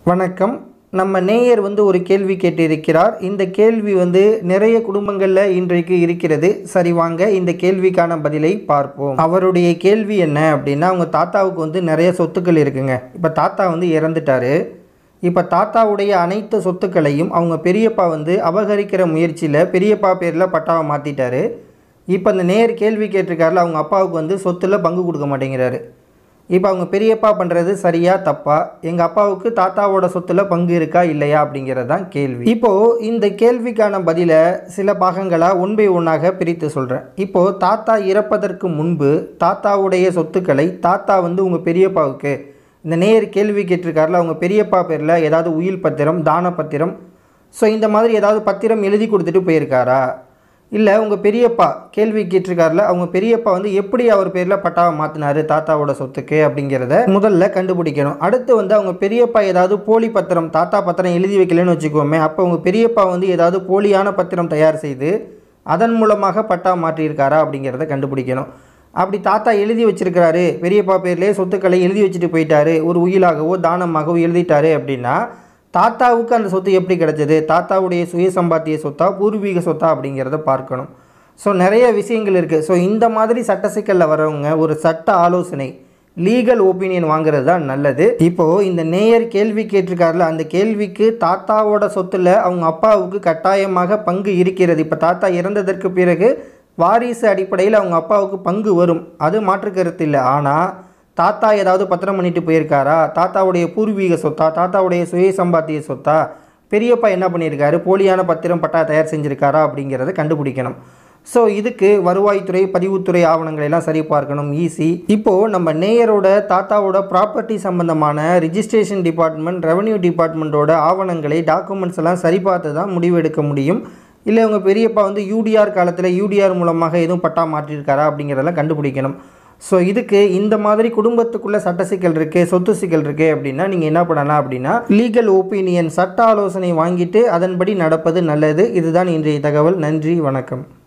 வணக்கம். நம்ம நேயர் ஒரு கேள்வி கேட்டிருக்கிறார். இந்த கேள்வி நிறைய குடும்பங்களில் இன்றைக்கு இருக்கிறது. சரி, வாங்க இந்த கேள்விக்கான பதிலை பார்ப்போம். அவருடைய கேள்வி என்ன அப்படின்னா, அவங்க தாத்தாவுக்கு நிறைய சொத்துக்கள் இருக்குங்க. இப்போ தாத்தா இறந்துட்டாரு. இப்போ தாத்தாவுடைய அனைத்து சொத்துக்களையும் அவங்க பெரியப்பா அபகரிக்கிற முயற்சியில் பெரியப்பா பேரில் பட்டாவை மாற்றிட்டாரு. இப்போ அந்த நேயர் கேள்வி கேட்டிருக்காருல, அவங்க அப்பாவுக்கு சொத்தில் பங்கு கொடுக்க மாட்டேங்கிறாரு. இப்போ அவங்க பெரியப்பா பண்ணுறது சரியா தப்பா, எங்கள் அப்பாவுக்கு தாத்தாவோட சொத்தில் பங்கு இருக்கா இல்லையா அப்படிங்கிறது தான் கேள்வி. இப்போது இந்த கேள்விக்கான பதிலை சில பாகங்களாக ஒன் பை ஒன்னாக பிரித்து சொல்கிறேன். இப்போது தாத்தா இறப்பதற்கு முன்பு தாத்தாவுடைய சொத்துக்களை தாத்தா உங்கள் பெரியப்பாவுக்கு, இந்த நேயர் கேள்வி கேட்டிருக்காருல, அவங்க பெரியப்பா பேரில் ஏதாவது உயில் பத்திரம், தான பத்திரம், ஸோ இந்த மாதிரி ஏதாவது பத்திரம் எழுதி கொடுத்துட்டு போயிருக்காரா, இல்லை உங்கள் பெரியப்பா கேள்வி கேட்டிருக்காருல, அவங்க பெரியப்பா எப்படி அவர் பேரில் பட்டாவை மாற்றினார் தாத்தாவோட சொத்துக்கு அப்படிங்கிறத முதல்ல கண்டுபிடிக்கணும். அடுத்து அவங்க பெரியப்பா ஏதாவது போலி பத்திரம், தாத்தா பத்திரம் எழுதி வைக்கலன்னு வச்சுக்கோமே, அப்போ உங்கள் பெரியப்பா ஏதாவது போலியான பத்திரம் தயார் செய்து அதன் மூலமாக பட்டா மாற்றியிருக்காரா அப்படிங்கிறத கண்டுபிடிக்கணும். அப்படி தாத்தா எழுதி வச்சிருக்கிறாரு, பெரியப்பா பேர்லேயே சொத்துக்களை எழுதி வச்சுட்டு போயிட்டாரு, ஒரு உயிலாகவோ தானமாகவோ எழுதிட்டாரு அப்படின்னா தாத்தாவுக்கு அந்த சொத்து எப்படி கிடச்சிது, தாத்தாவுடைய சுய சம்பாத்திய சொத்தா பூர்வீக சொத்தா அப்படிங்கிறத பார்க்கணும். ஸோ நிறைய விஷயங்கள் இருக்குது. ஸோ இந்த மாதிரி சட்ட சிக்கலில் வரவங்க ஒரு சட்ட ஆலோசனை, லீகல் ஒப்பீனியன் வாங்குறது தான் நல்லது. இப்போது இந்த நேயர் கேள்வி கேட்டிருக்காருல, அந்த கேள்விக்கு தாத்தாவோட சொத்தில் அவங்க அப்பாவுக்கு கட்டாயமாக பங்கு இருக்கிறது. இப்போ தாத்தா இறந்ததற்கு பிறகு வாரிசு அடிப்படையில் அவங்க அப்பாவுக்கு பங்கு வரும், அது மாற்று கருத்து இல்லை. ஆனால் தாத்தா ஏதாவது பத்திரம் பண்ணிட்டு போயிருக்காரா, தாத்தாவுடைய பூர்வீக சொத்தா, தாத்தாவுடைய சுய சம்பாத்திய சொத்தா, பெரியப்பா என்ன பண்ணியிருக்காரு, போலியான பத்திரம் பட்டா தயார் செஞ்சுருக்காரா அப்படிங்கிறத கண்டுபிடிக்கணும். ஸோ இதுக்கு வருவாய்த்துறை, பதிவுத்துறை ஆவணங்களெல்லாம் சரி பார்க்கணும், ஈஸி. இப்போது நம்ம நேயரோட தாத்தாவோட ப்ராப்பர்ட்டி சம்பந்தமான ரிஜிஸ்ட்ரேஷன் டிபார்ட்மெண்ட், ரெவன்யூ டிபார்ட்மெண்ட்டோட ஆவணங்களை, டாக்குமெண்ட்ஸ் எல்லாம் சரி பார்த்து தான் முடிவு எடுக்க முடியும். இல்லை உங்கள் பெரியப்பா யூடிஆர் காலத்தில் யூடிஆர் மூலமாக எதுவும் பட்டா மாற்றிருக்காரா அப்படிங்கிறதெல்லாம் கண்டுபிடிக்கணும். ஸோ இதுக்கு இந்த மாதிரி குடும்பத்துக்குள்ளே சட்ட சிக்கல் இருக்குது, சொத்து சிக்கல் இருக்குது அப்படின்னா நீங்கள் என்ன பண்ணலாம் அப்படின்னா, லீகல் ஒப்பீனியன், சட்ட ஆலோசனை வாங்கிட்டு அதன்படி நடப்பது நல்லது. இதுதான் இன்றைய தகவல். நன்றி, வணக்கம்.